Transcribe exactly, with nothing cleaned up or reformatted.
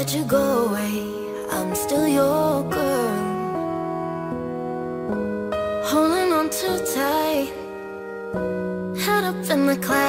let you go away, I'm still your girl. Holding on too tight, head up in the clouds.